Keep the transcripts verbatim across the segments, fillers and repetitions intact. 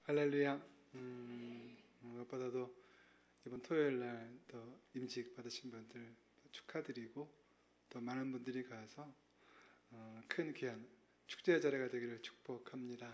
할렐루야. 음, 무엇보다도 이번 토요일 날 또 임직 받으신 분들 축하드리고 또 많은 분들이 가서 어, 큰 귀한 축제의 자리가 되기를 축복합니다.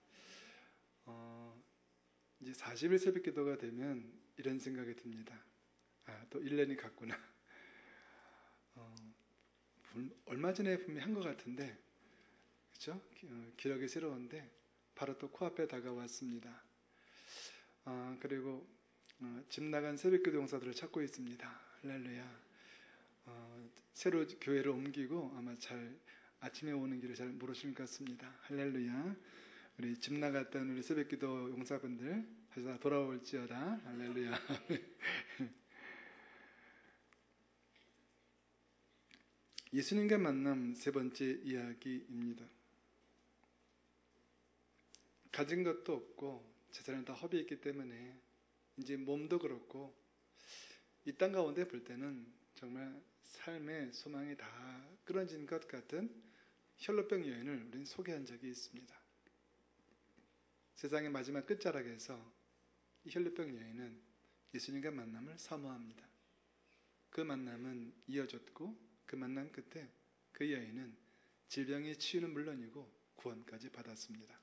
어, 이제 사십 일 새벽 기도가 되면 이런 생각이 듭니다. 아, 또 일 년이 갔구나. 어, 얼마 전에 분명히 한 것 같은데, 그렇죠? 어, 기억이 새로운데 바로 또 코앞에 다가왔습니다. 어, 그리고 어, 집 나간 새벽기도 용사들을 찾고 있습니다. 할렐루야. 어, 새로 교회를 옮기고 아마 잘 아침에 오는 길을 잘 모르실 것 같습니다. 할렐루야. 우리 집 나갔던 우리 새벽기도 용사분들 다시 다 돌아올지어다. 할렐루야. 예수님과 만남 세 번째 이야기입니다. 가진 것도 없고 재산은 다 허비했기 때문에 이제 몸도 그렇고 이 땅 가운데 볼 때는 정말 삶의 소망이 다 끊어진 것 같은 혈루병 여인을 우리는 소개한 적이 있습니다. 세상의 마지막 끝자락에서 이 혈루병 여인은 예수님과 만남을 사모합니다. 그 만남은 이어졌고 그 만남 끝에 그 여인은 질병의 치유는 물론이고 구원까지 받았습니다.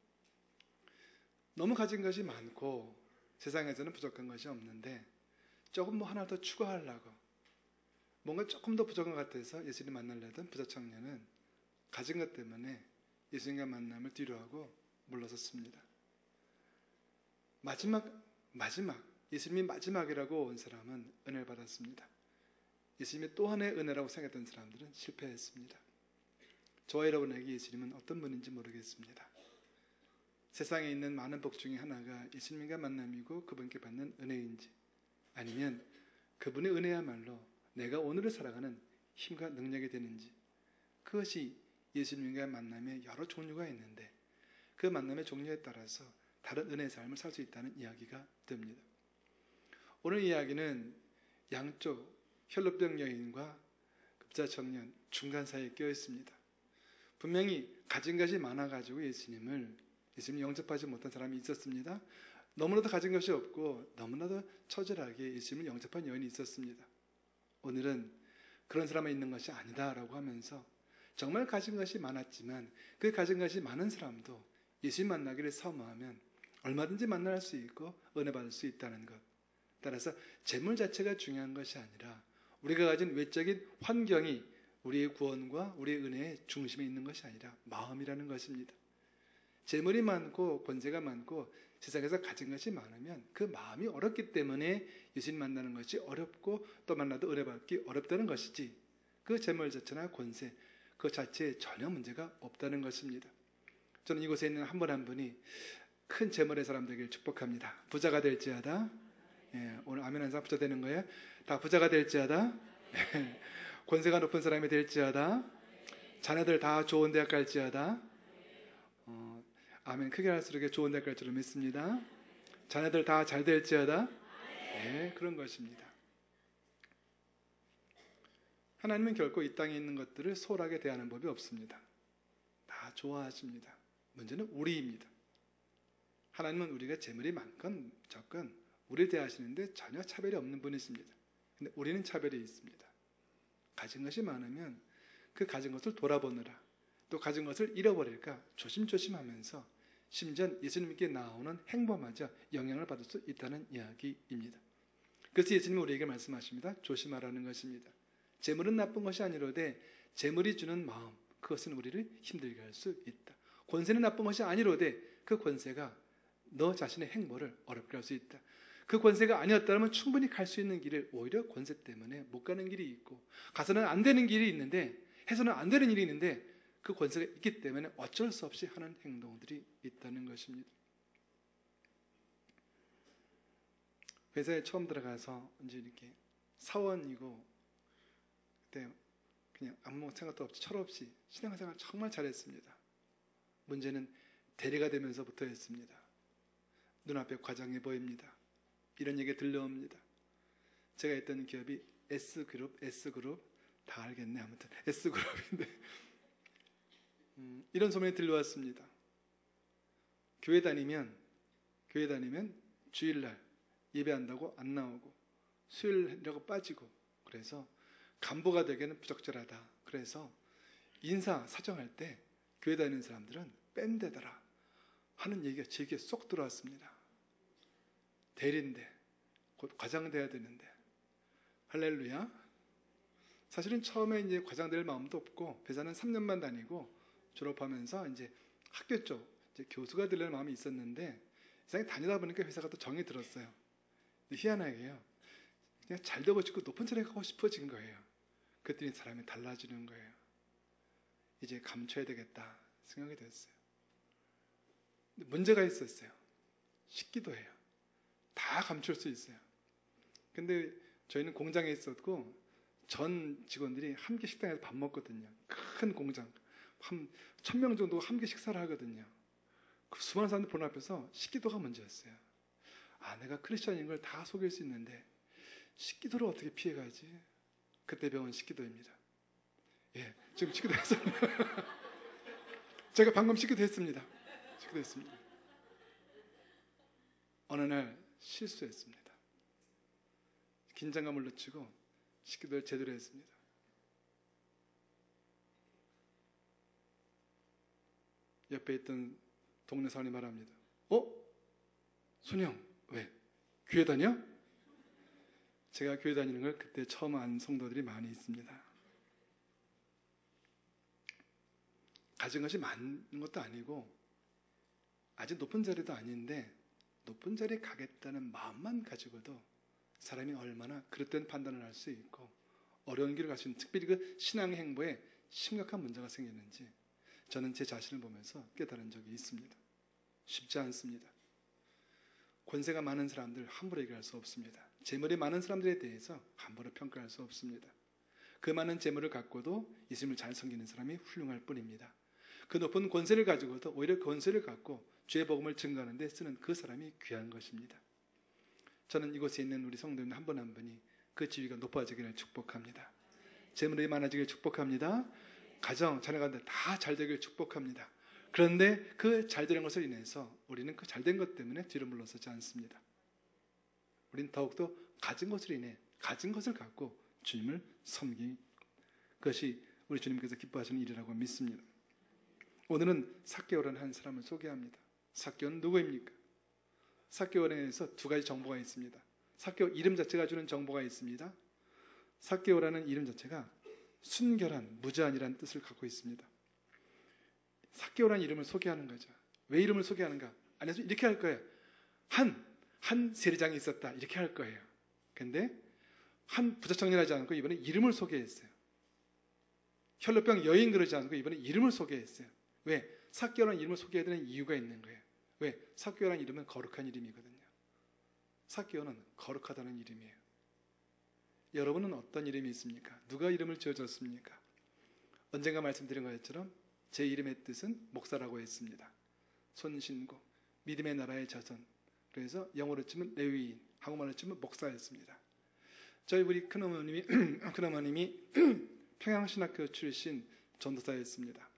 너무 가진 것이 많고 세상에서는 부족한 것이 없는데 조금 뭐 하나 더 추가하려고 뭔가 조금 더 부족한 것 같아서 예수님 만나려던 부자 청년은 가진 것 때문에 예수님과 만남을 뒤로하고 물러섰습니다. 마지막 마지막 예수님이 마지막이라고 온 사람은 은혜를 받았습니다. 예수님이 또 하나의 은혜라고 생각했던 사람들은 실패했습니다. 저와 여러분에게 예수님은 어떤 분인지 모르겠습니다. 세상에 있는 많은 복 중에 하나가 예수님과 만남이고 그분께 받는 은혜인지 아니면 그분의 은혜야말로 내가 오늘을 살아가는 힘과 능력이 되는지 그것이 예수님과 만남의 여러 종류가 있는데 그 만남의 종류에 따라서 다른 은혜의 삶을 살 수 있다는 이야기가 됩니다. 오늘 이야기는 양쪽 혈루병 여인과 급자 청년 중간 사이에 껴 있습니다. 분명히 가진 것이 많아가지고 예수님을 예수님 영접하지 못한 사람이 있었습니다. 너무나도 가진 것이 없고 너무나도 처절하게 예수님을 영접한 여인이 있었습니다. 오늘은 그런 사람이 있는 것이 아니다라고 하면서 정말 가진 것이 많았지만 그 가진 것이 많은 사람도 예수님 만나기를 사모하면 얼마든지 만날 수 있고 은혜 받을 수 있다는 것. 따라서 재물 자체가 중요한 것이 아니라 우리가 가진 외적인 환경이 우리의 구원과 우리의 은혜의 중심에 있는 것이 아니라 마음이라는 것입니다. 재물이 많고 권세가 많고 세상에서 가진 것이 많으면 그 마음이 어렵기 때문에 예수님 만나는 것이 어렵고 또 만나도 은혜 받기 어렵다는 것이지 그 재물 자체나 권세 그 자체에 전혀 문제가 없다는 것입니다. 저는 이곳에 있는 한 분 한 분이 큰 재물의 사람 되길 축복합니다. 부자가 될지어다. 예, 오늘 아멘 한 사람 부자 되는 거예요. 다 부자가 될지어다. 예, 권세가 높은 사람이 될지어다. 자녀들 다 좋은 대학 갈지어다. 어, 아멘 크게 할수록 좋은 대학 갈 줄을 믿습니다. 자녀들 다 잘 될지어다. 네, 그런 것입니다. 하나님은 결코 이 땅에 있는 것들을 소홀하게 대하는 법이 없습니다. 다 좋아하십니다. 문제는 우리입니다. 하나님은 우리가 재물이 많건 적건 우리를 대하시는데 전혀 차별이 없는 분이십니다. 근데 우리는 차별이 있습니다. 가진 것이 많으면 그 가진 것을 돌아보느라 또 가진 것을 잃어버릴까 조심조심하면서 심지어 예수님께 나오는 행보마저 영향을 받을 수 있다는 이야기입니다. 그래서 예수님은 우리에게 말씀하십니다. 조심하라는 것입니다. 재물은 나쁜 것이 아니로되 재물이 주는 마음 그것은 우리를 힘들게 할 수 있다. 권세는 나쁜 것이 아니로되 그 권세가 너 자신의 행보를 어렵게 할 수 있다. 그 권세가 아니었다면 충분히 갈 수 있는 길을 오히려 권세 때문에 못 가는 길이 있고 가서는 안 되는 길이 있는데 해서는 안 되는 일이 있는데 그 권세가 있기 때문에 어쩔 수 없이 하는 행동들이 있다는 것입니다. 회사에 처음 들어가서 이제 이렇게 사원이고 그때 그냥 아무 생각도 없이 철없이 신앙생활 정말 잘했습니다. 문제는 대리가 되면서부터였습니다. 눈앞에 과장해 보입니다. 이런 얘기 들려옵니다. 제가 있던 기업이 S그룹, S그룹 다 알겠네. 아무튼 S그룹인데 음, 이런 소문이 들려왔습니다. 교회 다니면 교회 다니면 주일날 예배한다고 안 나오고 수요일이라고 빠지고, 그래서 간부가 되기에는 부적절하다. 그래서 인사 사정할 때 교회 다니는 사람들은 뺀대더라 하는 얘기가 제 귀에 쏙 들어왔습니다. 대리인데 곧 과장 돼야 되는데, 할렐루야. 사실은 처음에 이제 과장 될 마음도 없고, 회사는 삼 년만 다니고 졸업하면서 이제 학교 쪽 이제 교수가 되려는 마음이 있었는데, 이상하게 다니다 보니까 회사가 또 정이 들었어요. 근데 희한하게요, 그냥 잘 되고 싶고 높은 자리에 가고 싶어진 거예요. 그랬더니 사람이 달라지는 거예요. 이제 감춰야 되겠다 생각이 됐어요. 근데 문제가 있었어요. 식기도예요. 다 감출 수 있어요. 근데 저희는 공장에 있었고 전 직원들이 함께 식당에서 밥 먹거든요. 큰 공장, 한 천 명 정도가 함께 식사를 하거든요. 그 수많은 사람들 보는 앞에서 식기도가 문제였어요. 아, 내가 크리스천인 걸 다 속일 수 있는데 식기도를 어떻게 피해가지? 그때 배운 식기도입니다. 예, 지금 식기도 했어요. 제가 방금 식기도 했습니다. 식기도 했습니다. 어느 날 실수했습니다. 긴장감을 늦추고 식기도를 제대로 했습니다. 옆에 있던 동네 사원이 말합니다. 어? 손영, 왜? 교회 다녀? 제가 교회 다니는 걸 그때 처음 안 성도들이 많이 있습니다. 가진 것이 많은 것도 아니고 아직 높은 자리도 아닌데, 높은 자리에 가겠다는 마음만 가지고도 사람이 얼마나 그릇된 판단을 할 수 있고 어려운 길을 갈 수 있는, 특별히 그 신앙의 행보에 심각한 문제가 생기는지 저는 제 자신을 보면서 깨달은 적이 있습니다. 쉽지 않습니다. 권세가 많은 사람들 함부로 얘기할 수 없습니다. 재물이 많은 사람들에 대해서 함부로 평가할 수 없습니다. 그 많은 재물을 갖고도 예수님을 잘 섬기는 사람이 훌륭할 뿐입니다. 그 높은 권세를 가지고도 오히려 권세를 갖고 죄의 복음을 증거하는 데 쓰는 그 사람이 귀한 것입니다. 저는 이곳에 있는 우리 성도님 한 분 한 분이 그 지위가 높아지기를 축복합니다. 재물이 많아지기를 축복합니다. 가정, 자녀가들 다 잘되기를 축복합니다. 그런데 그 잘되는 것을 인해서 우리는 그 잘된 것 때문에 뒤로 물러서지 않습니다. 우리는 더욱더 가진 것을 인해 가진 것을 갖고 주님을 섬기, 그것이 우리 주님께서 기뻐하시는 일이라고 믿습니다. 오늘은 삭개오라는 한 사람을 소개합니다. 삭개오는 누구입니까? 삭개오에 대해서 두 가지 정보가 있습니다. 삭개오 이름 자체가 주는 정보가 있습니다. 삭개오라는 이름 자체가 순결한, 무제한이라는 뜻을 갖고 있습니다. 삭개오라는 이름을 소개하는 거죠. 왜 이름을 소개하는가? 안에서 이렇게 할 거예요. 한, 한 세리장이 있었다. 이렇게 할 거예요. 근데 한 부자 청년하지 않고 이번에 이름을 소개했어요. 혈루병 여인 그러지 않고 이번에 이름을 소개했어요. 왜? 삭개오라는 이름을 소개해야 되는 이유가 있는 거예요. 왜? 삭개오라는 이름은 거룩한 이름이거든요. 삭개오는 거룩하다는 이름이에요. 여러분은 어떤 이름이 있습니까? 누가 이름을 지어줬습니까? 언젠가 말씀드린 것처럼 제 이름의 뜻은 목사라고 했습니다. 손신고, 믿음의 나라의 자손. 그래서 영어로 치면 레위인, 한국말로 치면 목사였습니다. 저희 우리 큰어머님이 큰어머님이 평양신학교 출신 전도사였습니다.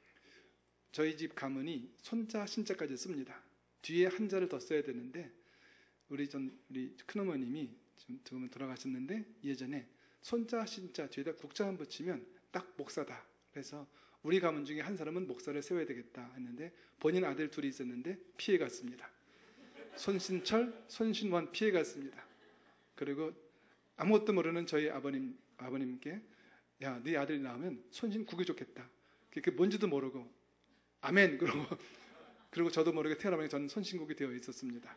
저희 집 가문이 손자 신자까지 씁니다. 뒤에 한자를 더 써야 되는데 우리 전 우리 큰어머님이 지금 돌아가셨는데 예전에 손자 신자 뒤에다 국자만 붙이면 딱 목사다. 그래서 우리 가문 중에 한 사람은 목사를 세워야 되겠다 했는데 본인 아들 둘이 있었는데 피해갔습니다. 손신철, 손신원 피해갔습니다. 그리고 아무것도 모르는 저희 아버님 아버님께 야, 네 아들이 나오면 손신국이 좋겠다. 그게 뭔지도 모르고 아멘 그러고 그리고 저도 모르게 태어나면 저는 손신국이 되어 있었습니다.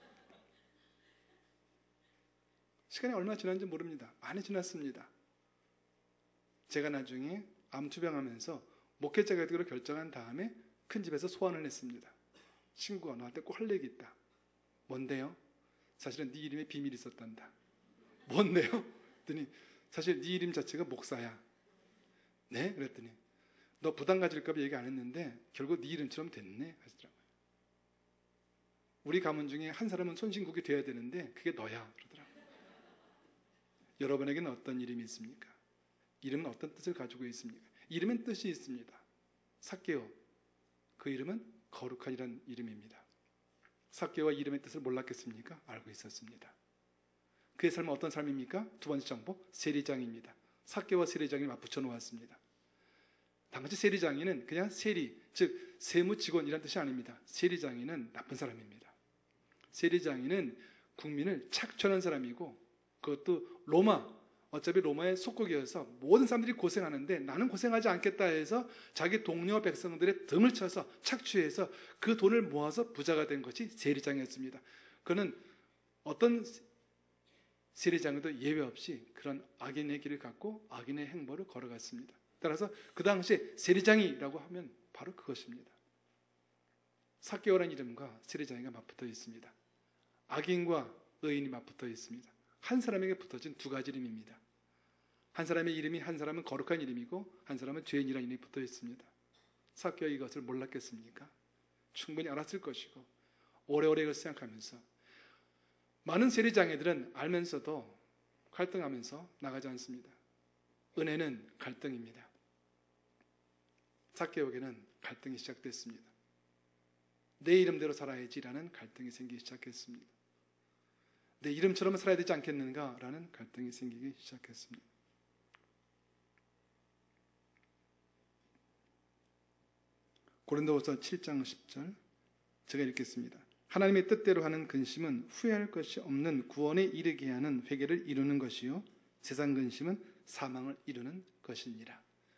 시간이 얼마나 지났는지 모릅니다. 많이 지났습니다. 제가 나중에 암투병하면서 목회자가 되기로 결정한 다음에 큰 집에서 소환을 했습니다. 친구가 너한테 꼭 할 얘기 있다. 뭔데요? 사실은 네 이름에 비밀이 있었단다. 뭔데요? 그랬더니 사실 네 이름 자체가 목사야. 네? 그랬더니 너 부담 가질까 봐 얘기 안 했는데 결국 네 이름처럼 됐네 하시더라고요. 우리 가문 중에 한 사람은 손신국이 돼야 되는데 그게 너야 그러더라고요. 여러분에게는 어떤 이름이 있습니까? 이름은 어떤 뜻을 가지고 있습니까? 이름엔 뜻이 있습니다. 삭개오, 그 이름은 거룩한이라는 이름입니다. 삭개오가 이름의 뜻을 몰랐겠습니까? 알고 있었습니다. 그의 삶은 어떤 삶입니까? 두 번째 정보, 세리장입니다. 삭개오와 세리장이 맞붙여 놓았습니다. 당시 세리장이는 그냥 세리, 즉 세무직원이라는 뜻이 아닙니다. 세리장이는 나쁜 사람입니다. 세리장이는 국민을 착취하는 사람이고, 그것도 로마, 어차피 로마의 속국이어서 모든 사람들이 고생하는데 나는 고생하지 않겠다 해서 자기 동료 백성들의 등을 쳐서 착취해서 그 돈을 모아서 부자가 된 것이 세리장이었습니다. 그는 어떤 세리장에도 예외 없이 그런 악인의 길을 갖고 악인의 행보를 걸어갔습니다. 따라서 그 당시에 세리장이라고 하면 바로 그것입니다. 삭개오라는 이름과 세리장이가 맞붙어 있습니다. 악인과 의인이 맞붙어 있습니다. 한 사람에게 붙어진 두 가지 이름입니다. 한 사람의 이름이 한 사람은 거룩한 이름이고 한 사람은 죄인이라는 이름이 붙어 있습니다. 삭개오가 이것을 몰랐겠습니까? 충분히 알았을 것이고 오래오래 이걸 생각하면서 많은 세리장애들은 알면서도 갈등하면서 나가지 않습니다. 은혜는 갈등입니다. 삭개오에게는 갈등이 시작됐습니다. 내 이름대로 살아야지라는 갈등이 생기기 시작했습니다. 내 이름처럼 살아야 되지 않겠는가라는 갈등이 생기기 시작했습니다. 고린도후서 칠 장 십 절 제가 읽겠습니다. 하나님의 뜻대로 하는 근심은 후회할 것이 없는 구원에 이르게 하는 회개를 이루는 것이요 세상 근심은 사망을 이루는 것이니라.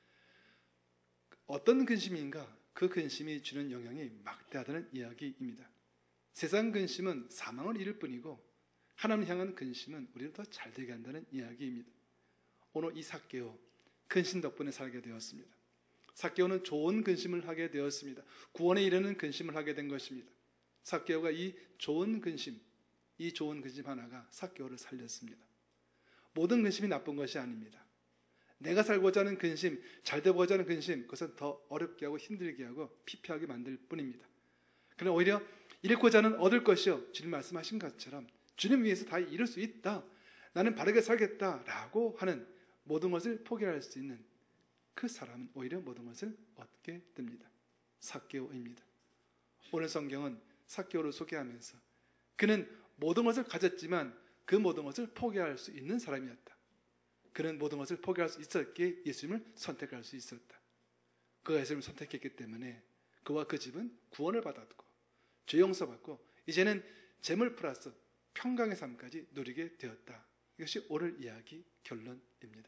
어떤 근심인가? 그 근심이 주는 영향이 막대하다는 이야기입니다. 세상 근심은 사망을 이룰 뿐이고 하나님을 향한 근심은 우리를 더 잘되게 한다는 이야기입니다. 오늘 이 삭개오 근심 덕분에 살게 되었습니다. 삭개오는 좋은 근심을 하게 되었습니다. 구원에 이르는 근심을 하게 된 것입니다. 삭개오가 이 좋은 근심, 이 좋은 근심 하나가 삭개오를 살렸습니다. 모든 근심이 나쁜 것이 아닙니다. 내가 살고자 하는 근심, 잘 되고자 하는 근심, 그것은 더 어렵게 하고 힘들게 하고 피폐하게 만들 뿐입니다. 그러나 오히려 잃고자 하는 얻을 것이요, 주님 말씀하신 것처럼 주님 위해서 다 이룰 수 있다, 나는 바르게 살겠다라고 하는 모든 것을 포기할 수 있는 그 사람은 오히려 모든 것을 얻게 됩니다. 삭개오입니다. 오늘 성경은 삭개오를 소개하면서 그는 모든 것을 가졌지만 그 모든 것을 포기할 수 있는 사람이었다. 그는 모든 것을 포기할 수 있었기에 예수님을 선택할 수 있었다. 그가 예수님을 선택했기 때문에 그와 그 집은 구원을 받았고 죄 용서받고 이제는 재물 플러스 평강의 삶까지 누리게 되었다. 이것이 오늘 이야기 결론입니다.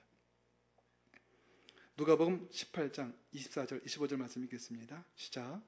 누가복음 십팔 장 이십사 절 이십오 절 말씀 읽겠습니다. 시작.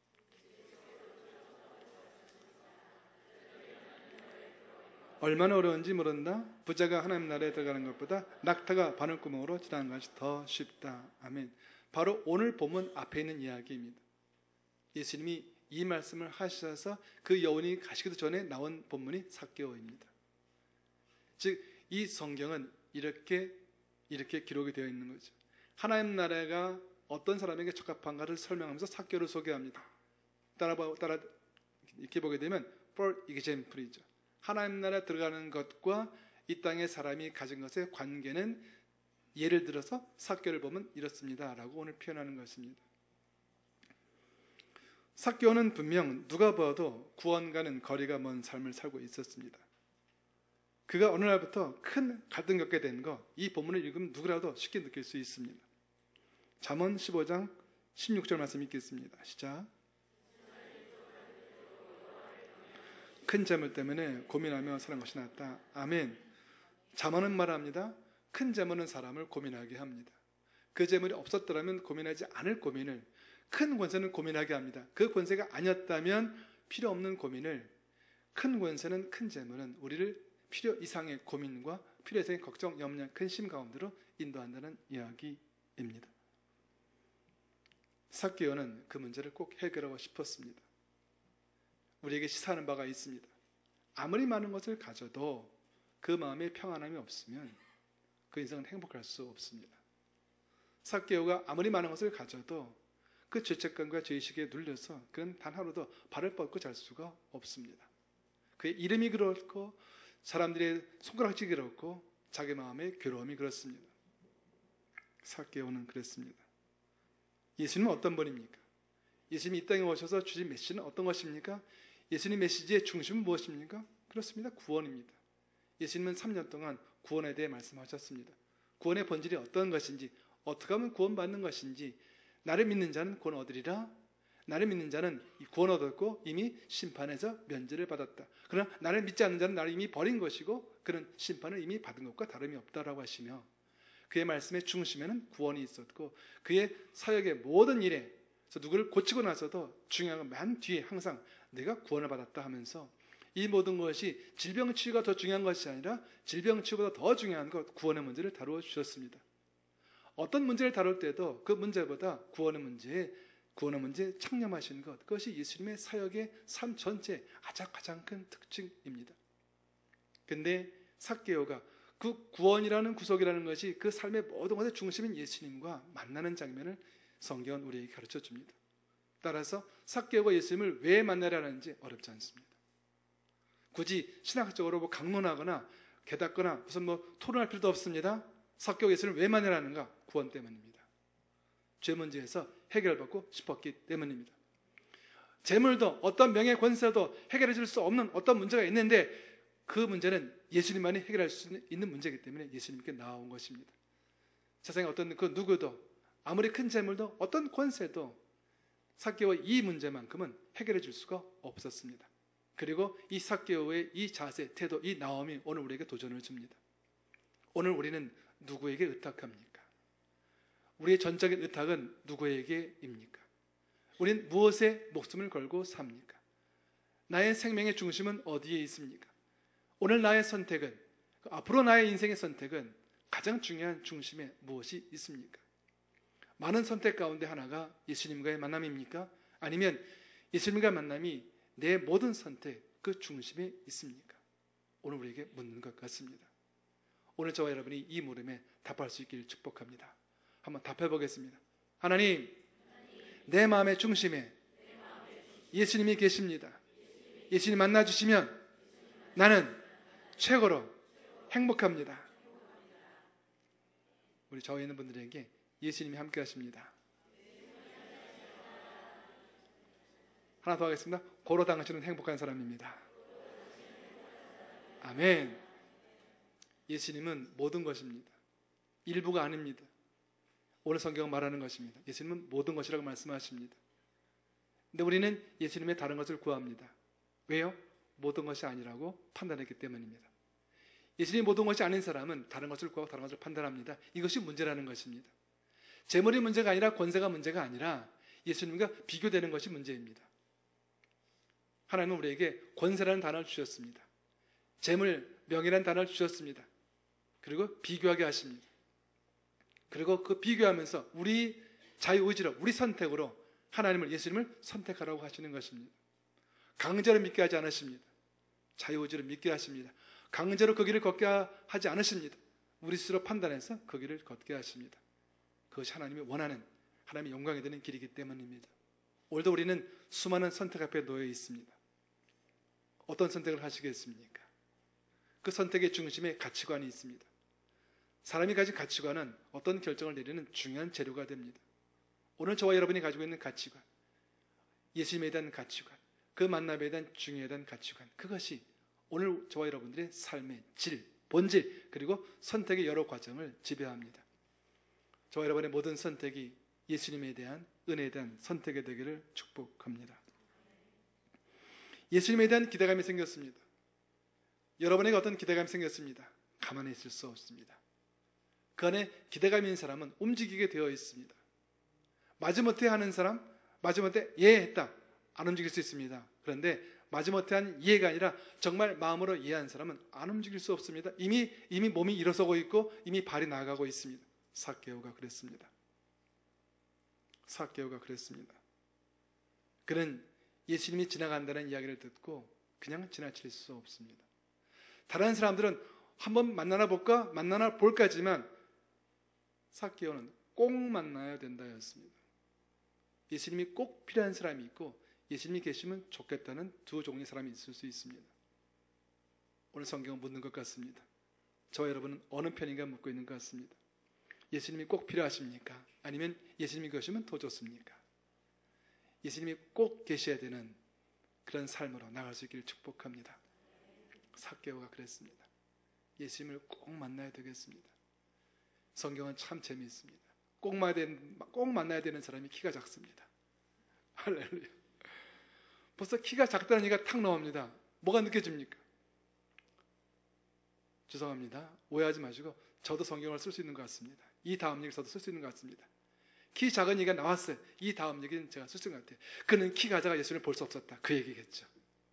얼마나 어려운지 모른다. 부자가 하나님 나라에 들어가는 것보다 낙타가 바늘구멍으로 지나는 것이 더 쉽다. 아멘. 바로 오늘 본문 앞에 있는 이야기입니다. 예수님이 이 말씀을 하셔서 그 여인이 가시기도 전에 나온 본문이 삭개오입니다. 즉 이 성경은 이렇게 이렇게 기록이 되어 있는 거죠. 하나님 나라가 어떤 사람에게 적합한가를 설명하면서 삭개오를 소개합니다. 따라 따라 이렇게 보게 되면 for example이죠. 하나님 나라에 들어가는 것과 이 땅의 사람이 가진 것의 관계는 예를 들어서 삭개오를 보면 이렇습니다 라고 오늘 표현하는 것입니다. 삭개오는 분명 누가 봐도 구원과는 거리가 먼 삶을 살고 있었습니다. 그가 어느 날부터 큰 갈등 겪게 된 거, 이 본문을 읽으면 누구라도 쉽게 느낄 수 있습니다. 잠언 십오 장 십육 절 말씀 읽겠습니다. 시작. 큰 재물 때문에 고민하며 사는 것이 낫다. 아멘. 잠언은 말합니다. 큰 재물은 사람을 고민하게 합니다. 그 재물이 없었더라면 고민하지 않을 고민을, 큰 권세는 고민하게 합니다. 그 권세가 아니었다면 필요 없는 고민을, 큰 권세는 큰 재물은 우리를 필요 이상의 고민과 필요 이상의 걱정, 염려, 근심 가운데로 인도한다는 이야기입니다. 삭개오는 그 문제를 꼭 해결하고 싶었습니다. 우리에게 시사하는 바가 있습니다. 아무리 많은 것을 가져도 그 마음에 평안함이 없으면 그 인생은 행복할 수 없습니다. 삭개오가 아무리 많은 것을 가져도 그 죄책감과 죄의식에 눌려서 그는 단 하루도 발을 뻗고 잘 수가 없습니다. 그의 이름이 그렇고 사람들의 손가락질이 그렇고 자기 마음의 괴로움이 그렇습니다. 삭개오는 그랬습니다. 예수님은 어떤 분입니까? 예수님이 이 땅에 오셔서 주신 메시지는 어떤 것입니까? 예수님 메시지의 중심은 무엇입니까? 그렇습니다. 구원입니다. 예수님은 삼 년 동안 구원에 대해 말씀하셨습니다. 구원의 본질이 어떤 것인지, 어떻게 하면 구원받는 것인지, 나를 믿는 자는 구원 얻으리라. 나를 믿는 자는 구원 얻었고 이미 심판에서 면제를 받았다. 그러나 나를 믿지 않는 자는 나를 이미 버린 것이고 그런 심판을 이미 받은 것과 다름이 없다라고 하시며, 그의 말씀의 중심에는 구원이 있었고 그의 사역의 모든 일에 누구를 고치고 나서도 중요한 건 맨 뒤에 항상 내가 구원을 받았다 하면서, 이 모든 것이 질병 치유가 더 중요한 것이 아니라 질병 치유보다 더 중요한 것, 구원의 문제를 다루어 주셨습니다. 어떤 문제를 다룰 때도 그 문제보다 구원의 문제에 구원의 문제에 창념하신 것, 그것이 예수님의 사역의 삶 전체의 가장 가장 큰 특징입니다. 근데 삭개오가 그 구원이라는 구속이라는 것이 그 삶의 모든 것의 중심인 예수님과 만나는 장면을 성경은 우리에게 가르쳐 줍니다. 따라서 삭개오가 예수님을 왜 만나려 하는지 어렵지 않습니다. 굳이 신학적으로 뭐 강론하거나 깨닫거나 무슨 뭐 토론할 필요도 없습니다. 삭개오가 예수님을 왜 만나려 하는가? 구원 때문입니다. 죄 문제에서 해결받고 싶었기 때문입니다. 재물도 어떤 명예 권세도 해결해 줄 수 없는 어떤 문제가 있는데, 그 문제는 예수님만이 해결할 수 있는 문제이기 때문에 예수님께 나온 것입니다. 세상에 어떤 그 누구도 아무리 큰 재물도 어떤 권세도 삭개오의 이 문제만큼은 해결해 줄 수가 없었습니다. 그리고 이 삭개오의 이 자세, 태도, 이 나옴이 오늘 우리에게 도전을 줍니다. 오늘 우리는 누구에게 의탁합니까? 우리의 전적인 의탁은 누구에게입니까? 우리는 무엇에 목숨을 걸고 삽니까? 나의 생명의 중심은 어디에 있습니까? 오늘 나의 선택은, 앞으로 나의 인생의 선택은 가장 중요한 중심에 무엇이 있습니까? 많은 선택 가운데 하나가 예수님과의 만남입니까? 아니면 예수님과의 만남이 내 모든 선택 그 중심에 있습니까? 오늘 우리에게 묻는 것 같습니다. 오늘 저와 여러분이 이 물음에 답할 수 있기를 축복합니다. 한번 답해 보겠습니다. 하나님, 내 마음의 중심에 예수님이 계십니다. 예수님 만나주시면 나는 최고로 행복합니다. 우리 저와 있는 분들에게 예수님이 함께 하십니다. 하나 더 하겠습니다. 고로 당신은 행복한 사람입니다. 아멘. 예수님은 모든 것입니다. 일부가 아닙니다. 오늘 성경은 말하는 것입니다. 예수님은 모든 것이라고 말씀하십니다. 근데 우리는 예수님의 다른 것을 구합니다. 왜요? 모든 것이 아니라고 판단했기 때문입니다. 예수님이 모든 것이 아닌 사람은 다른 것을 구하고 다른 것을 판단합니다. 이것이 문제라는 것입니다. 재물이 문제가 아니라 권세가 문제가 아니라 예수님과 비교되는 것이 문제입니다. 하나님은 우리에게 권세라는 단어를 주셨습니다. 재물, 명예라는 단어를 주셨습니다. 그리고 비교하게 하십니다. 그리고 그 비교하면서 우리 자유의지로, 우리 선택으로 하나님을, 예수님을 선택하라고 하시는 것입니다. 강제로 믿게 하지 않으십니다. 자유의지로 믿게 하십니다. 강제로 그 길을 걷게 하지 않으십니다. 우리 스스로 판단해서 그 길을 걷게 하십니다. 그것이 하나님이 원하는, 하나님의 영광이 되는 길이기 때문입니다. 오늘도 우리는 수많은 선택 앞에 놓여 있습니다. 어떤 선택을 하시겠습니까? 그 선택의 중심에 가치관이 있습니다. 사람이 가진 가치관은 어떤 결정을 내리는 중요한 재료가 됩니다. 오늘 저와 여러분이 가지고 있는 가치관, 예수님에 대한 가치관, 그 만남에 대한 중요한 가치관, 그것이 오늘 저와 여러분들의 삶의 질, 본질, 그리고 선택의 여러 과정을 지배합니다. 저와 여러분의 모든 선택이 예수님에 대한 은혜에 대한 선택이 되기를 축복합니다. 예수님에 대한 기대감이 생겼습니다. 여러분에게 어떤 기대감이 생겼습니다. 가만히 있을 수 없습니다. 그 안에 기대감이 있는 사람은 움직이게 되어 있습니다. 마지못해 하는 사람, 마지못해 예 했다, 안 움직일 수 있습니다. 그런데 마지못해 한 이해가 아니라 정말 마음으로 이해한 사람은 안 움직일 수 없습니다. 이미 이미 몸이 일어서고 있고 이미 발이 나가고 있습니다. 삭개오가 그랬습니다. 삭개오가 그랬습니다. 그는 예수님이 지나간다는 이야기를 듣고 그냥 지나칠 수 없습니다. 다른 사람들은 한번 만나나 볼까? 만나나 볼까지만 삭개오는 꼭 만나야 된다였습니다. 예수님이 꼭 필요한 사람이 있고 예수님이 계시면 좋겠다는 두 종류의 사람이 있을 수 있습니다. 오늘 성경은 묻는 것 같습니다. 저와 여러분은 어느 편인가 묻고 있는 것 같습니다. 예수님이 꼭 필요하십니까? 아니면 예수님이 계시면 더 좋습니까? 예수님이 꼭 계셔야 되는 그런 삶으로 나갈 수 있기를 축복합니다. 삭개오가 그랬습니다. 예수님을 꼭 만나야 되겠습니다. 성경은 참 재미있습니다. 꼭 만나야 되는, 꼭 만나야 되는 사람이 키가 작습니다. 할렐루야. 벌써 키가 작다는 얘기가 탁 나옵니다. 뭐가 느껴집니까? 죄송합니다. 오해하지 마시고 저도 성경을 쓸 수 있는 것 같습니다. 이 다음 얘기 저도 쓸 수 있는 것 같습니다. 키 작은 얘기가 나왔어요. 이 다음 얘기는 제가 쓸 수 있는 것 같아요. 그는 키가 작아 예수님을 볼 수 없었다. 그 얘기겠죠.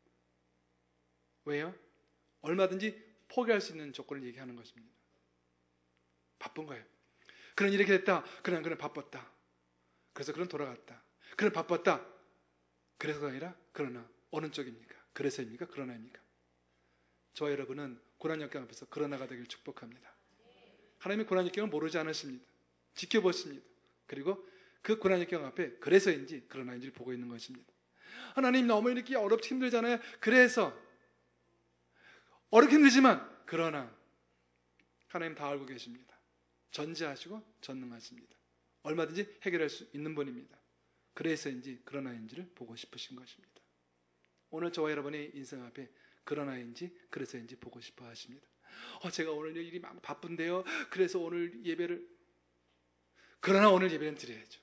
왜요? 얼마든지 포기할 수 있는 조건을 얘기하는 것입니다. 바쁜 거예요. 그는 이렇게 됐다. 그는 그는 바빴다. 그래서 그는 돌아갔다. 그는 바빴다. 그래서가 아니라 그러나 어느 쪽입니까? 그래서입니까? 그러나입니까? 저와 여러분은 고난역경 앞에서 그러나가 되길 축복합니다. 하나님이 고난역경을 모르지 않으십니다. 지켜보십니다. 그리고 그 고난역경 앞에 그래서인지 그러나인지를 보고 있는 것입니다. 하나님 너무 이렇게 어렵고 힘들잖아요. 그래서 어렵게 힘들지만 그러나 하나님 다 알고 계십니다. 전지하시고 전능하십니다. 얼마든지 해결할 수 있는 분입니다. 그래서인지 그러나인지를 보고 싶으신 것입니다. 오늘 저와 여러분의 인생 앞에 그러나인지 그래서인지 보고 싶어 하십니다. 어, 제가 오늘 일이 막 바쁜데요. 그래서 오늘 예배를 그러나 오늘 예배는 드려야죠.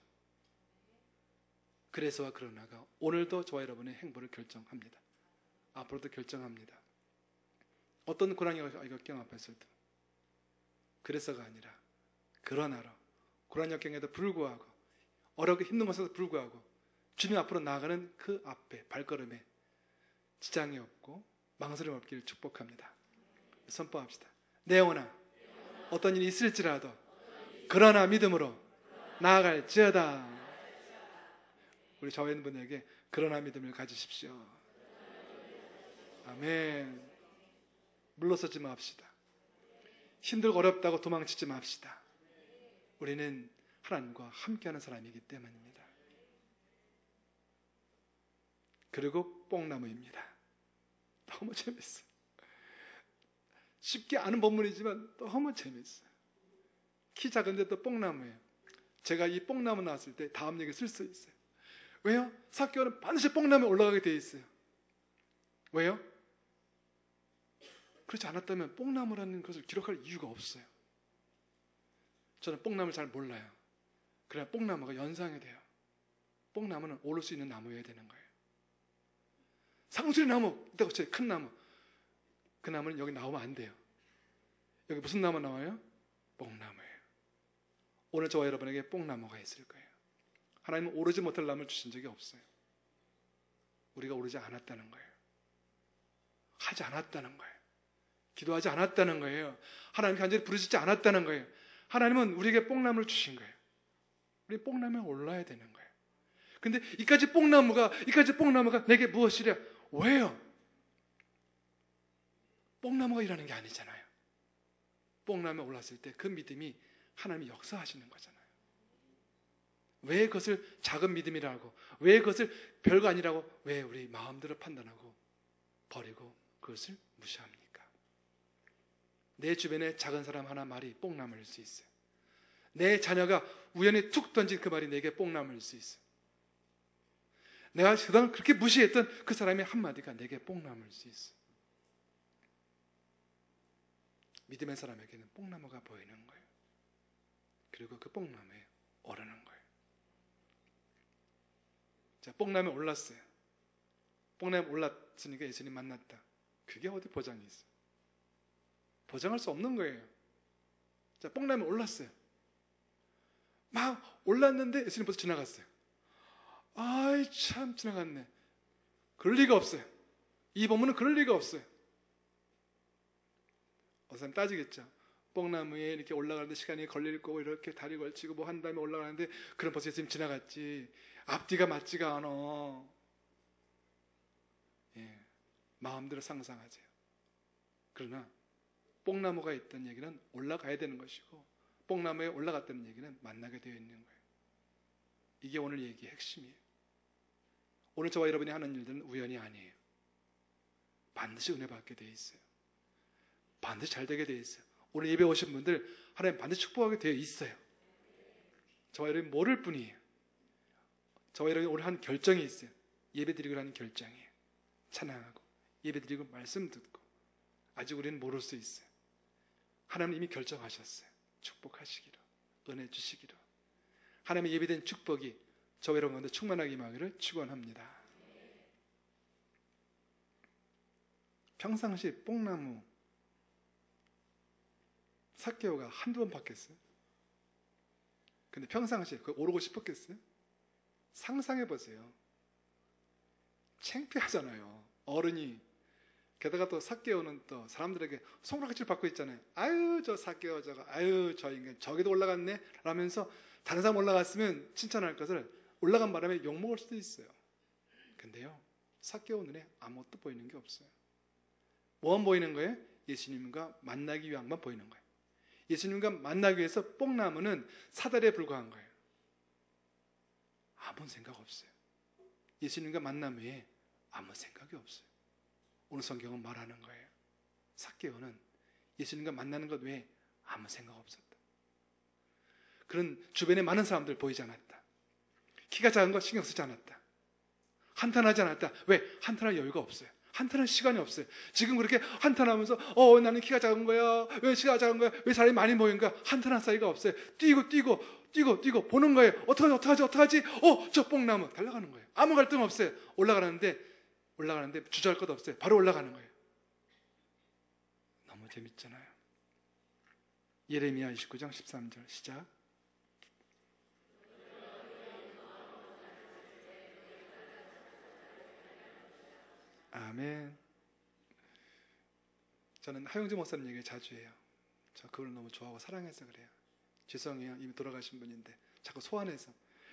그래서와 그러나가 오늘도 저와 여러분의 행보를 결정합니다. 앞으로도 결정합니다. 어떤 고난역경 앞에서도 그래서가 아니라 그러나로 고난역경에도 불구하고 어렵고 힘든 것에도 불구하고 주님 앞으로 나아가는 그 앞에 발걸음에 지장이 없고 망설임 없기를 축복합니다. 선포합시다. 내 영혼아 어떤 일이 있을지라도 그러나 믿음으로 나아갈지어다. 우리 저와 분에게 그러나 믿음을 가지십시오. 아멘. 물러서지 맙시다. 힘들고 어렵다고 도망치지 맙시다. 우리는 하나님과 함께하는 사람이기 때문입니다. 그리고 뽕나무입니다. 너무 재밌어요. 쉽게 아는 본문이지만 너무 재밌어요. 키 작은데 또 뽕나무예요. 제가 이 뽕나무 나왔을 때 다음 얘기 쓸 수 있어요. 왜요? 삭개오는 반드시 뽕나무에 올라가게 되어 있어요. 왜요? 그렇지 않았다면 뽕나무라는 것을 기록할 이유가 없어요. 저는 뽕나무를 잘 몰라요. 그래야 뽕나무가 연상이 돼요. 뽕나무는 오를 수 있는 나무여야 되는 거예요. 상수리 나무, 이따가 제 큰 나무. 그 나무는 여기 나오면 안 돼요. 여기 무슨 나무 나와요? 뽕나무예요. 오늘 저와 여러분에게 뽕나무가 있을 거예요. 하나님은 오르지 못할 나무를 주신 적이 없어요. 우리가 오르지 않았다는 거예요. 하지 않았다는 거예요. 기도하지 않았다는 거예요. 하나님 간절히 부르짖지 않았다는 거예요. 하나님은 우리에게 뽕나무를 주신 거예요. 우리 뽕나무에 올라야 되는 거예요. 근데 이까지 뽕나무가 이까지 뽕나무가 내게 무엇이랴? 왜요? 뽕나무가 일하는 게 아니잖아요. 뽕나무에 올랐을 때 그 믿음이 하나님이 역사하시는 거잖아요. 왜 그것을 작은 믿음이라고, 왜 그것을 별거 아니라고, 왜 우리 마음대로 판단하고 버리고 그것을 무시합니까? 내 주변에 작은 사람 하나 말이 뽕나무일 수 있어요. 내 자녀가 우연히 툭 던진 그 말이 내게 뽕나무일 수 있어요. 내가 그동안 그렇게 무시했던 그 사람의 한마디가 내게 뽕나무일 수 있어요. 믿음의 사람에게는 뽕나무가 보이는 거예요. 그리고 그 뽕나무에 오르는 거예요. 자, 뽕나무에 올랐어요. 뽕나무에 올랐으니까 예수님 만났다. 그게 어디 보장이 있어요? 보장할 수 없는 거예요. 자, 뽕나무에 올랐어요. 막 올랐는데 예수님 벌써 지나갔어요. 아이 참 지나갔네. 그럴 리가 없어요. 이 본문은 그럴 리가 없어요. 어서 따지겠죠. 뽕나무에 이렇게 올라가는데 시간이 걸릴 거고 이렇게 다리 걸치고 뭐 한 다음에 올라가는데 그럼 벌써 예수님 지나갔지. 앞뒤가 맞지가 않아. 예, 마음대로 상상하세요. 그러나 뽕나무가 있다는 얘기는 올라가야 되는 것이고 뽕나무에 올라갔다는 얘기는 만나게 되어 있는 거예요. 이게 오늘 얘기의 핵심이에요. 오늘 저와 여러분이 하는 일들은 우연이 아니에요. 반드시 은혜 받게 되어 있어요. 반드시 잘 되게 되어 있어요. 오늘 예배 오신 분들 하나님 반드시 축복하게 되어 있어요. 저와 여러분이 모를 뿐이에요. 저와 여러분이 오늘 한 결정이 있어요. 예배 드리기로 하는 결정이에요. 찬양하고 예배드리고 말씀 듣고 아직 우리는 모를 수 있어요. 하나님 이미 결정하셨어요. 축복하시기로, 은혜 주시기로. 하나님의 예배된 축복이 저와 여러분 가운데 충만하게 임하기를 축원합니다. 평상시 뽕나무 삭개오가 한두 번 봤겠어요? 근데 평상시에 그걸 오르고 싶었겠어요? 상상해보세요. 창피하잖아요. 어른이. 게다가 또 삭개오는 또 사람들에게 손가락질 받고 있잖아요. 아유 저 삭개오 저거, 아유 저 인간 저기도 올라갔네 라면서 다른 사람 올라갔으면 칭찬할 것을 올라간 바람에 욕먹을 수도 있어요. 근데요, 삭개오 눈에 아무것도 보이는 게 없어요. 뭐만 보이는 거예요? 예수님과 만나기 위함만 보이는 거예요. 예수님과 만나기 위해서 뽕나무는 사다리에 불과한 거예요. 아무 생각 없어요. 예수님과 만남 외에 아무 생각이 없어요. 오늘 성경은 말하는 거예요. 삭개오는 예수님과 만나는 것 외에 아무 생각 없었다. 그런 주변에 많은 사람들 보이지 않았다. 키가 작은 거 신경 쓰지 않았다. 한탄하지 않았다. 왜? 한탄할 여유가 없어요. 한탄할 시간이 없어요. 지금 그렇게 한탄하면서 어 나는 키가 작은 거야. 왜 키가 작은 거야? 왜 사람이 많이 모인가? 한탄할 사이가 없어요. 뛰고 뛰고 뛰고 뛰고 보는 거예요. 어떡하지 어떡하지 어떡하지? 어 저 뽕나무 달려가는 거예요. 아무 갈등 없어요. 올라가는데 올라가는데 주저할 것 없어요. 바로 올라가는 거예요. 너무 재밌잖아요. 예레미야 이십구 장 십삼 절 시작. 아멘. 저는 하용주 목사님 얘기 자주 해요. 저 그걸 너무 좋아하고 사랑해서 그래요. 죄송해요. 이미 돌아가신 분인데 자꾸 소환해서.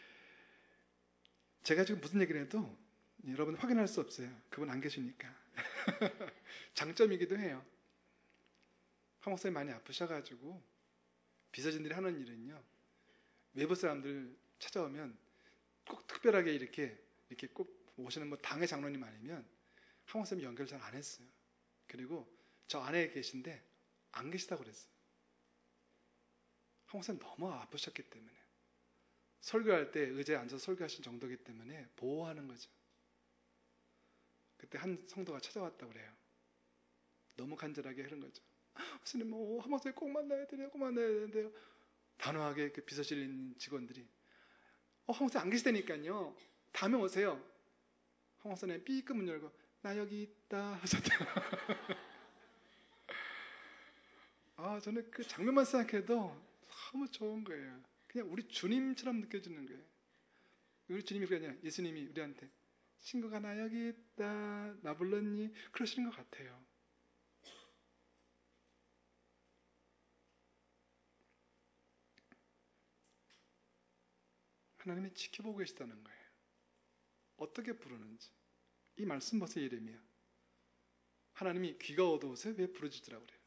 제가 지금 무슨 얘기를 해도 여러분 확인할 수 없어요. 그분 안 계시니까. 장점이기도 해요. 하 목사님 많이 아프셔가지고 비서진들이 하는 일은요, 외부 사람들 찾아오면 꼭 특별하게 이렇게 이렇게 꼭 오시는 뭐 당의 장로님 아니면 하 목사님 연결 잘 안 했어요. 그리고 저 안에 계신데 안 계시다고 그랬어요. 하 목사님 너무 아프셨기 때문에 설교할 때 의자에 앉아서 설교하신 정도이기 때문에 보호하는 거죠. 그때 한 성도가 찾아왔다고 그래요. 너무 간절하게 하는 거죠. 목사님 뭐 하 목사님 꼭 만나야 돼요. 꼭 만나야 되는데요. 단호하게 그 비서실에 있는 직원들이 어, 하 목사님 안 계시다니까요. 다음에 오세요. 하 목사님 삐끗 문 열고 나 여기 있다 하셨다. 아, 저는 그 장면만 생각해도 너무 좋은 거예요. 그냥 우리 주님처럼 느껴지는 거예요. 우리 주님이 그게 아니라 예수님이 우리한테 친구가 나 여기 있다, 나 불렀니? 그러시는 것 같아요. 하나님이 지켜보고 계시다는 거예요. 어떻게 부르는지. 이 말씀 보세요, 예레미야. 하나님이 귀가 어두워서 왜 부르짖으라고 그래요?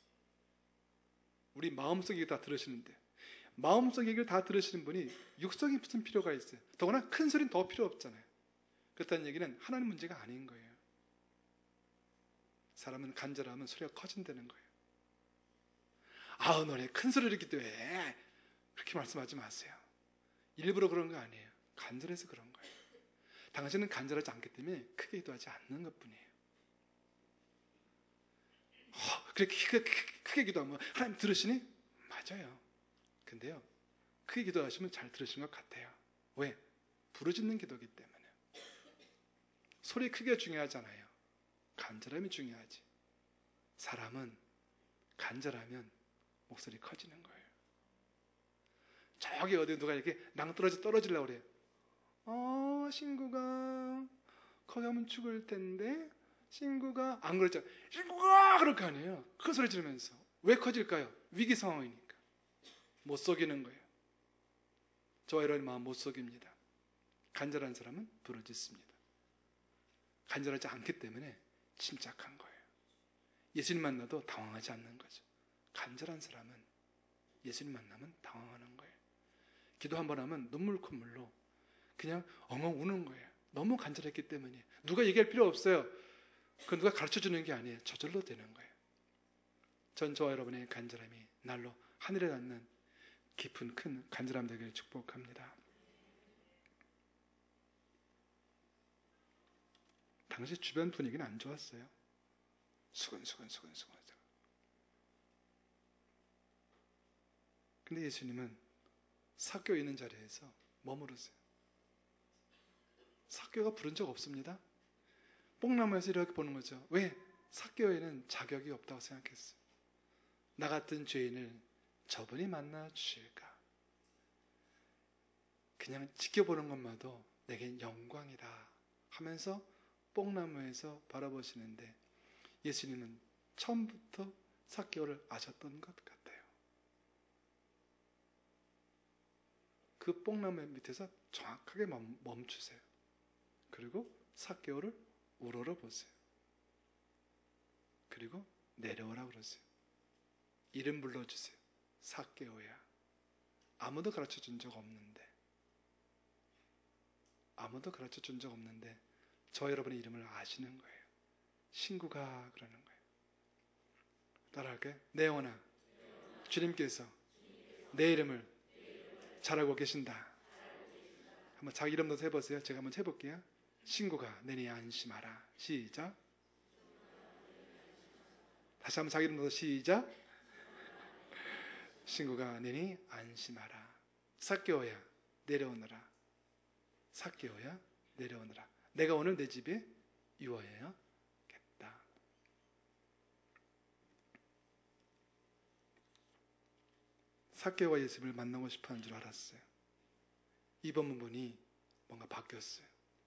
우리 마음속 얘기 다 들으시는데, 마음속 얘기를 다 들으시는 분이 육성이 무슨 필요가 있어요? 더구나 큰 소리는 더 필요 없잖아요. 그렇다는 얘기는 하나님 문제가 아닌 거예요. 사람은 간절하면 소리가 커진다는 거예요. 아우, 너네 큰 소리를 기도해. 그렇게 말씀하지 마세요. 일부러 그런 거 아니에요. 간절해서 그런 거예요. 당신은 간절하지 않기 때문에 크게 기도하지 않는 것뿐이에요. 어, 그렇게 크게, 크게, 크게 기도하면 하나님 들으시니? 맞아요. 근데요, 크게 기도하시면 잘 들으신 것 같아요. 왜? 부르짖는 기도이기 때문에. 소리 크기가 중요하잖아요. 간절함이 중요하지. 사람은 간절하면 목소리 커지는 거예요. 저기 어디 누가 이렇게 낭떠러지 떨어지려고 그래요. 어, 친구가 거기 하면 죽을 텐데 친구가 안 그랬죠. 친구가 그렇게 아니에요. 큰 소리 지르면서. 왜 커질까요? 위기 상황이니까. 못 속이는 거예요. 저와 이런 마음 못 속입니다. 간절한 사람은 부르짖습니다. 간절하지 않기 때문에 침착한 거예요. 예수님 만나도 당황하지 않는 거죠. 간절한 사람은 예수님 만나면 당황하는 거예요. 기도 한 번 하면 눈물 콧물로 그냥 엉엉 우는 거예요. 너무 간절했기 때문에. 누가 얘기할 필요 없어요. 그건 누가 가르쳐주는 게 아니에요. 저절로 되는 거예요. 전 저와 여러분의 간절함이 날로 하늘에 닿는 깊은 큰 간절함 되기를 축복합니다. 당시 주변 분위기는 안 좋았어요. 수근수근 수근수근. 근데 예수님은 삭개오 있는 자리에서 머무르세요. 삭개오가 부른 적 없습니다. 뽕나무에서 이렇게 보는 거죠. 왜? 삭개오에는 자격이 없다고 생각했어요. 나 같은 죄인을 저분이 만나 주실까? 그냥 지켜보는 것마도 내겐 영광이다 하면서 뽕나무에서 바라보시는데 예수님은 처음부터 삭개오를 아셨던 것 같아요. 그 뽕나무 밑에서 정확하게 멈추세요. 그리고 삭개오를 우러러 보세요. 그리고 내려오라 그러세요. 이름 불러주세요. 삭개오야. 아무도 가르쳐 준 적 없는데 아무도 가르쳐 준 적 없는데 저 여러분의 이름을 아시는 거예요. 신구가 그러는 거예요. 따라할까요? 내원아, 주님께서 내 이름을 잘 알고 계신다. 한번 자기 이름 넣어서 해보세요. 제가 한번 해볼게요. 신구가 내니 안심하라. 시작. 다시 한번 자기 이름 넣어서 시작. 신구가 내니 안심하라. 삭개오야 내려오너라. 삭개오야 내려오너라. 내가 오늘 내 집에 유하여야겠다. 삭개오가 예수님을 만나고 싶어하는 줄 알았어요. 이번 부분이 뭔가 바뀌었어요.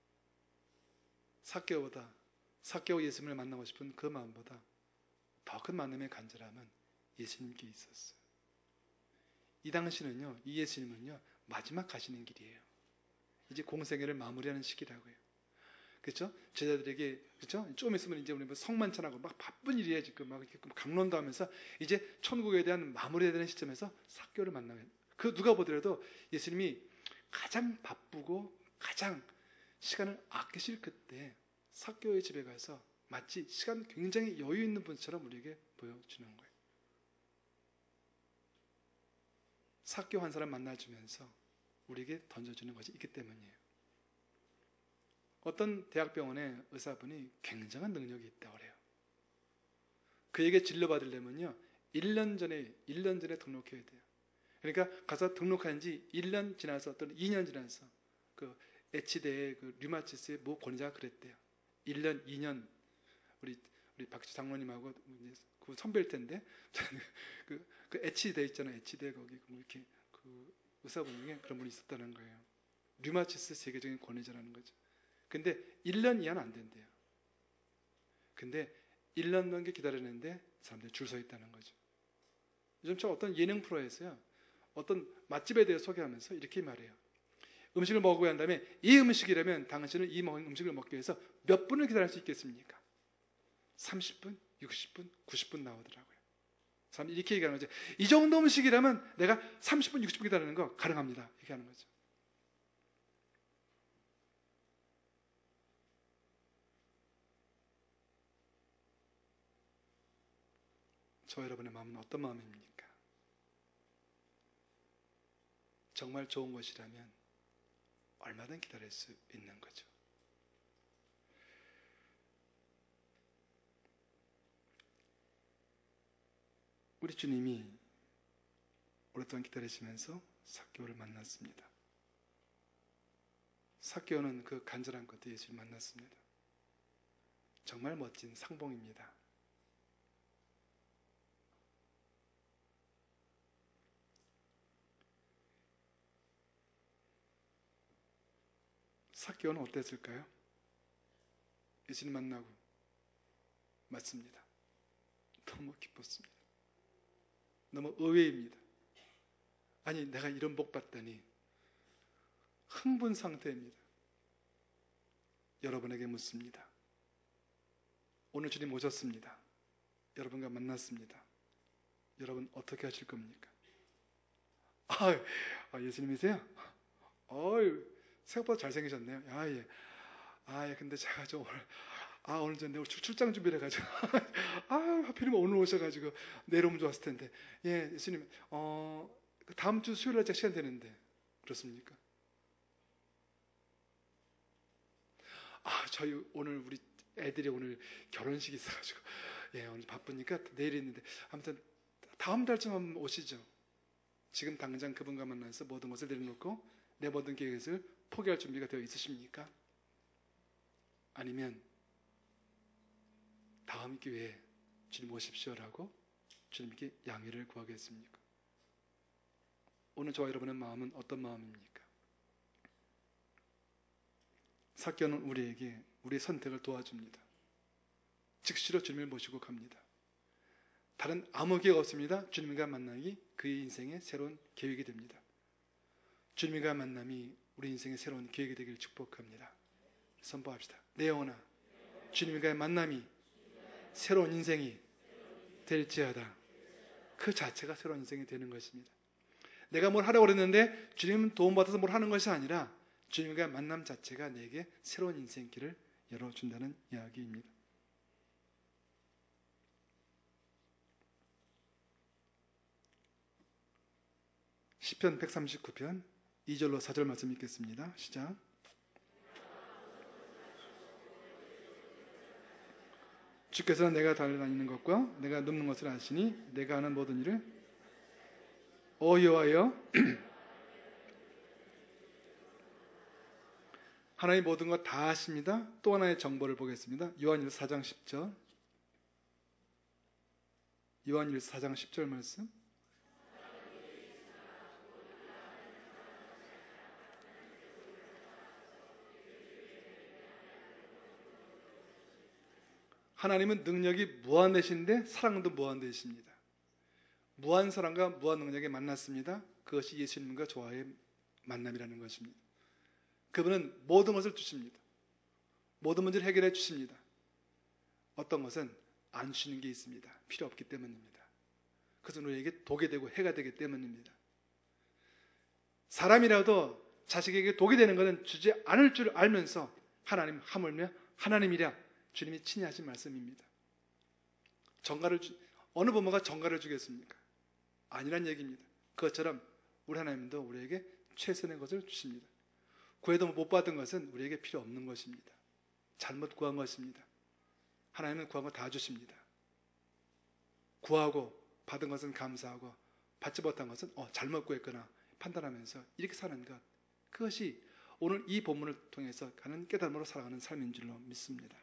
삭개오보다 삭개오 예수님을 만나고 싶은 그 마음보다 더 큰 만남의 간절함은 예수님께 있었어요. 이 당시는요, 이 예수님은요 마지막 가시는 길이에요. 이제 공생애를 마무리하는 시기라고요. 그렇죠? 제자들에게 그렇죠? 좀 있으면 이제 우리 뭐 성만찬하고 막 바쁜 일이에요. 지금 막 이렇게 강론도 하면서 이제 천국에 대한 마무리해야 되는 시점에서 삭개오를 만나면 그 누가 보더라도 예수님이 가장 바쁘고 가장 시간을 아끼실 그때 삭개오의 집에 가서 마치 시간 굉장히 여유 있는 분처럼 우리에게 보여주는 거예요. 삭개오 한 사람 만나주면서 우리에게 던져주는 것이 있기 때문이에요. 어떤 대학병원의 의사분이 굉장한 능력이 있다고 그래요. 그에게 진료받으려면요 일 년 전에 일 년 전에 등록해야 돼요. 그러니까 가서 등록한 지 일 년 지나서 또는 이 년 지나서 그 에치대의 그 류마티스의 모 권위자가 그랬대요. 일 년, 이 년 우리 우리 박지 장로님하고 그 선배일 텐데 그, 그 에치대 있잖아요. 에치대 거기 뭐 이렇게 그 의사분 중에 그런 분이 있었다는 거예요. 류마티스 세계적인 권위자라는 거죠. 근데 일 년 이하는 안 된대요. 근데 일 년 넘게 기다렸는데 사람들이 줄 서 있다는 거죠. 요즘 저 어떤 예능 프로에서요 어떤 맛집에 대해 소개하면서 이렇게 말해요. 음식을 먹어야 한 다음에 이 음식이라면 당신은 이 음식을 먹기 위해서 몇 분을 기다릴 수 있겠습니까? 삼십 분, 육십 분, 구십 분 나오더라고요. 사람들이 이렇게 얘기하는 거죠. 이 정도 음식이라면 내가 삼십 분, 육십 분 기다리는 거 가능합니다. 이렇게 하는 거죠. 저 여러분의 마음은 어떤 마음입니까? 정말 좋은 것이라면 얼마든 기다릴 수 있는 거죠. 우리 주님이 오랫동안 기다리시면서 삭개오를 만났습니다. 삭개오는 그 간절한 끝에 예수를 만났습니다. 정말 멋진 상봉입니다. 삭개오는 어땠을까요? 예수님 만나고 맞습니다. 너무 기뻤습니다. 너무 의외입니다. 아니 내가 이런 복 받다니 흥분 상태입니다. 여러분에게 묻습니다. 오늘 주님 오셨습니다. 여러분과 만났습니다. 여러분 어떻게 하실 겁니까? 아, 아 예수님이세요? 어이 생각보다 잘생기셨네요. 아, 예. 아, 예. 근데 제가 좀 오늘, 아, 오늘 전 내일 출장 준비를 해가지고, 아, 하필이면 오늘 오셔가지고, 내려오면 좋았을 텐데. 예, 예수님, 어, 다음 주 수요일 날 시간 되는데, 그렇습니까? 아, 저희 오늘 우리 애들이 오늘 결혼식이 있어가지고 예, 오늘 바쁘니까 내일 있는데 아무튼 다음 달쯤 오시죠. 지금 당장 그분과 만나서 모든 것을 내려놓고 내 모든 계획을 포기할 준비가 되어 있으십니까? 아니면 다음 기회에 주님 오십시오라고 주님께 양해를 구하겠습니까? 오늘 저와 여러분의 마음은 어떤 마음입니까? 삭개오는 우리에게 우리의 선택을 도와줍니다. 즉시로 주님을 모시고 갑니다. 다른 아무 계획 없습니다. 주님과 만나기 그의 인생의 새로운 계획이 됩니다. 주님과 만남이 우리 인생의 새로운 계획이 되기를 축복합니다. 선포합시다. 내 영혼아, 주님과의 만남이 새로운 인생이 될지어다. 그 자체가 새로운 인생이 되는 것입니다. 내가 뭘 하려고 그랬는데 주님 도움받아서 뭘 하는 것이 아니라 주님과의 만남 자체가 내게 새로운 인생길을 열어준다는 이야기입니다. 시편 백삼십구 편 이 절로 사 절 말씀 읽겠습니다. 시작. 주께서는 내가 달려다니는 것과 내가 눕는 것을 아시니 내가 하는 모든 일을 오 여호와여 하나님 모든 것 다 아십니다. 또 하나의 정보를 보겠습니다. 요한일서 사 장 십 절 요한일서 사 장 십 절 말씀 하나님은 능력이 무한되신데 사랑도 무한되십니다. 무한 사랑과 무한 능력에 만났습니다. 그것이 예수님과 저와의 만남이라는 것입니다. 그분은 모든 것을 주십니다. 모든 문제를 해결해 주십니다. 어떤 것은 안 주시는 게 있습니다. 필요 없기 때문입니다. 그것은 우리에게 독이 되고 해가 되기 때문입니다. 사람이라도 자식에게 독이 되는 것은 주지 않을 줄 알면서 하나님 하물며 하나님이랴 주님이 친히 하신 말씀입니다. 정가를 주, 어느 부모가 정가를 주겠습니까? 아니란 얘기입니다. 그것처럼 우리 하나님도 우리에게 최선의 것을 주십니다. 구해도 못 받은 것은 우리에게 필요 없는 것입니다. 잘못 구한 것입니다. 하나님은 구한 거 다 주십니다. 구하고 받은 것은 감사하고 받지 못한 것은 어, 잘못 구했거나 판단하면서 이렇게 사는 것, 그것이 오늘 이 본문을 통해서 가는 깨달음으로 살아가는 삶인 줄로 믿습니다.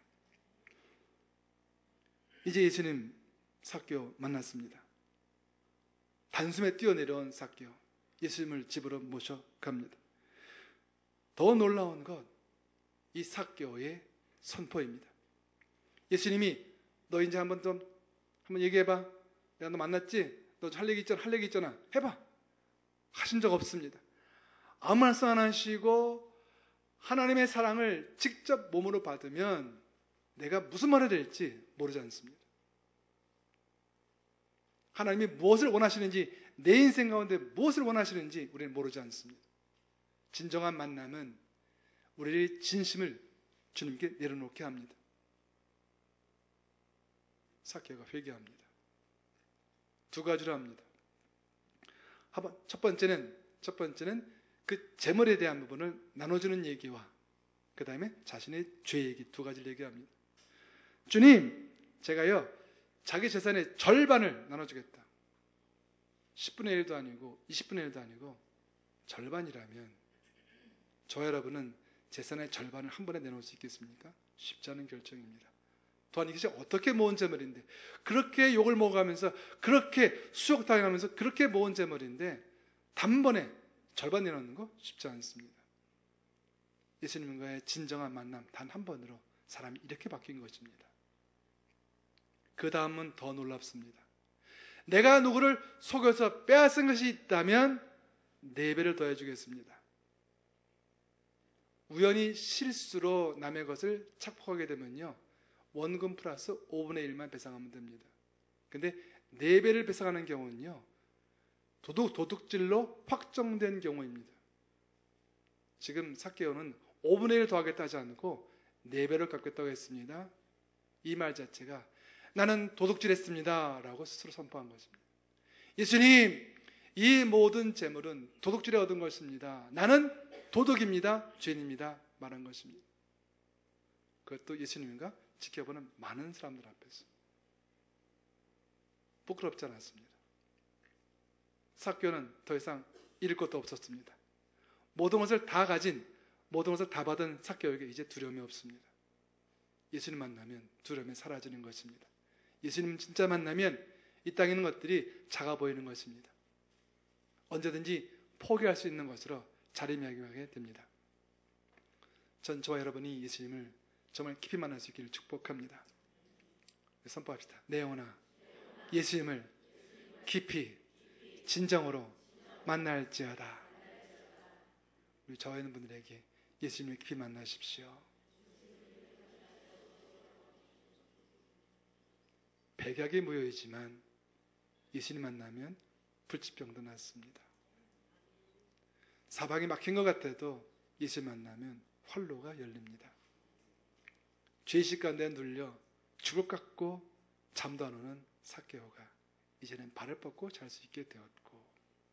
이제 예수님 삭개오 만났습니다. 단숨에 뛰어내려온 삭개오, 예수님을 집으로 모셔갑니다. 더 놀라운 것, 이 삭개오의 선포입니다. 예수님이 너 이제 한번 좀 한번 얘기해봐. 내가 너 만났지? 너 할 얘기 있잖아, 할 얘기 있잖아. 해봐. 하신 적 없습니다. 아무 말씀 안 하시고 하나님의 사랑을 직접 몸으로 받으면 내가 무슨 말을 될지 모르지 않습니다. 하나님이 무엇을 원하시는지, 내 인생 가운데 무엇을 원하시는지 우리는 모르지 않습니다. 진정한 만남은 우리의 진심을 주님께 내려놓게 합니다. 삭개오가 회개합니다. 두 가지로 합니다. 첫 번째는 첫 번째는 그 재물에 대한 부분을 나눠주는 얘기와 그 다음에 자신의 죄 얘기, 두 가지를 얘기합니다. 주님, 제가요 자기 재산의 절반을 나눠주겠다. 십분의 일도 아니고 이십분의 일도 아니고 절반이라면 저 여러분은 재산의 절반을 한 번에 내놓을 수 있겠습니까? 쉽지 않은 결정입니다. 또한 이것이 어떻게 모은 재물인데, 그렇게 욕을 먹어가면서 그렇게 수욕당하면서 그렇게 모은 재물인데 단번에 절반 내놓는 거 쉽지 않습니다. 예수님과의 진정한 만남 단 한 번으로 사람이 이렇게 바뀐 것입니다. 그 다음은 더 놀랍습니다. 내가 누구를 속여서 빼앗은 것이 있다면 네 배를 더해 주겠습니다. 우연히 실수로 남의 것을 착복하게 되면요, 원금 플러스 오분의 일만 배상하면 됩니다. 근데 네 배를 배상하는 경우는요, 도둑, 도둑질로 확정된 경우입니다. 지금 삭개오는 오분의 일 더하겠다 하지 않고 네 배를 갚겠다고 했습니다. 이 말 자체가 나는 도둑질했습니다 라고 스스로 선포한 것입니다. 예수님, 이 모든 재물은 도둑질에 얻은 것입니다. 나는 도둑입니다, 죄인입니다 말한 것입니다. 그것도 예수님과 지켜보는 많은 사람들 앞에서 부끄럽지 않았습니다. 삭개오는 더 이상 잃을 것도 없었습니다. 모든 것을 다 가진, 모든 것을 다 받은 삭개오에게 이제 두려움이 없습니다. 예수님 만나면 두려움이 사라지는 것입니다. 예수님 진짜 만나면 이 땅에 있는 것들이 작아 보이는 것입니다. 언제든지 포기할 수 있는 것으로 자리매김하게 됩니다. 전 저와 여러분이 예수님을 정말 깊이 만날 수 있기를 축복합니다. 선포합시다. 내 영혼아, 예수님을 깊이 진정으로 만날지어다. 우리 저와 있는 분들에게 예수님을 깊이 만나십시오. 백약이 무효이지만 예수님 만나면 불치병도 낫습니다. 사방이 막힌 것 같아도 예수 만나면 활로가 열립니다. 죄의식 가운데 눌려 죽을 것 같고 잠도 안 오는 삭개오가 이제는 발을 뻗고 잘 수 있게 되었고,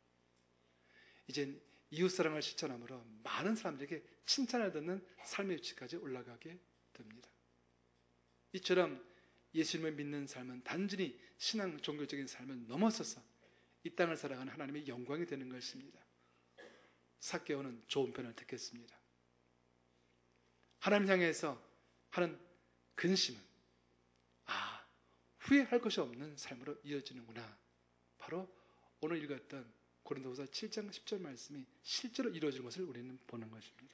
이젠 이웃사랑을 실천함으로 많은 사람들에게 칭찬을 듣는 삶의 위치까지 올라가게 됩니다. 이처럼 예수님을 믿는 삶은 단순히 신앙 종교적인 삶을 넘어서서 이 땅을 살아가는 하나님의 영광이 되는 것입니다. 삭개오는 좋은 편을 택했습니다. 하나님 향해서 하는 근심은 아, 후회할 것이 없는 삶으로 이어지는구나. 바로 오늘 읽었던 고린도후서 칠 장 십 절 말씀이 실제로 이루어지는 것을 우리는 보는 것입니다.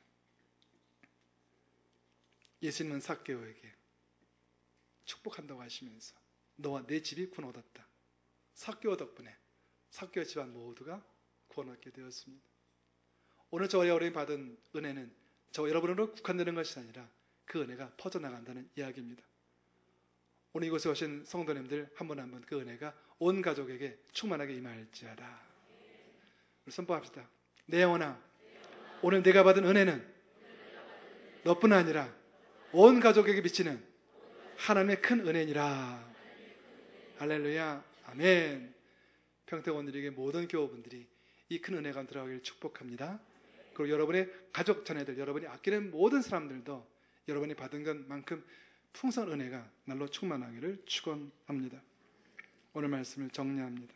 예수님은 삭개오에게 축복한다고 하시면서 너와 내 집이 구원 얻었다. 삭개오 덕분에 삭개오 집안 모두가 구원 얻게 되었습니다. 오늘 저와 여러분이 받은 은혜는 저와 여러분으로 국한되는 것이 아니라 그 은혜가 퍼져나간다는 이야기입니다. 오늘 이곳에 오신 성도님들 한 분 한 분 그 은혜가 온 가족에게 충만하게 임할지어다. 우리 선포합시다. 내 영혼아, 오늘 내가 받은 은혜는 너뿐 아니라 온 가족에게 미치는 하나님의 큰 은혜니라. 할렐루야, 아멘. 평택원들에게 모든 교우분들이 이 큰 은혜가 들어가기를 축복합니다. 그리고 여러분의 가족 자녀들, 여러분이 아끼는 모든 사람들도 여러분이 받은 것만큼 풍성한 은혜가 날로 충만하기를 축원합니다. 오늘 말씀을 정리합니다.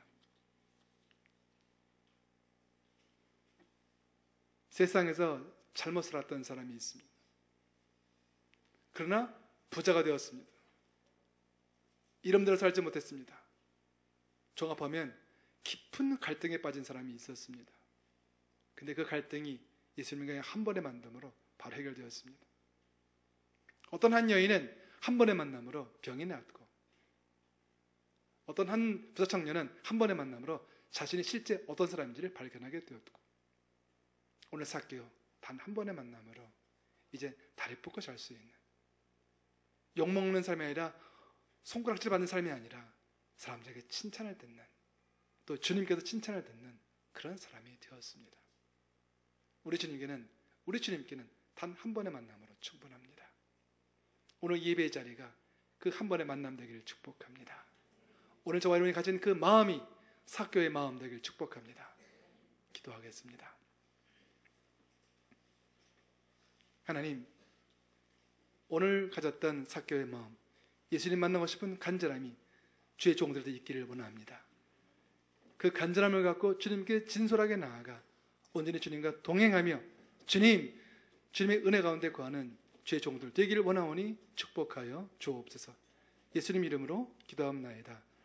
세상에서 잘못 살았던 사람이 있습니다. 그러나 부자가 되었습니다. 이름대로 살지 못했습니다. 종합하면 깊은 갈등에 빠진 사람이 있었습니다. 근데 그 갈등이 예수님과 한 번의 만남으로 바로 해결되었습니다. 어떤 한 여인은 한 번의 만남으로 병이 낫고, 어떤 한 부자 청년은 한 번의 만남으로 자신이 실제 어떤 사람인지를 발견하게 되었고, 오늘 삭개오 단 한 번의 만남으로 이제 다리 뻗고 잘 수 있는, 욕먹는 삶이 아니라 손가락질 받는 삶이 아니라 사람들에게 칭찬을 듣는, 또 주님께도 칭찬을 듣는 그런 사람이 되었습니다. 우리 주님께는 우리 주님께는 단 한 번의 만남으로 충분합니다. 오늘 예배의 자리가 그 한 번의 만남 되기를 축복합니다. 오늘 저와 여러분이 가진 그 마음이 삭개오의 마음 되기를 축복합니다. 기도하겠습니다. 하나님, 오늘 가졌던 삭개오의 마음, 예수님 만나고 싶은 간절함이 주의 종들도 있기를 원합니다. 그 간절함을 갖고 주님께 진솔하게 나아가 온전히 주님과 동행하며 주님, 주님의 은혜 가운데 거하는 주의 종들 되기를 원하오니 축복하여 주옵소서. 예수님 이름으로 기도합나이다.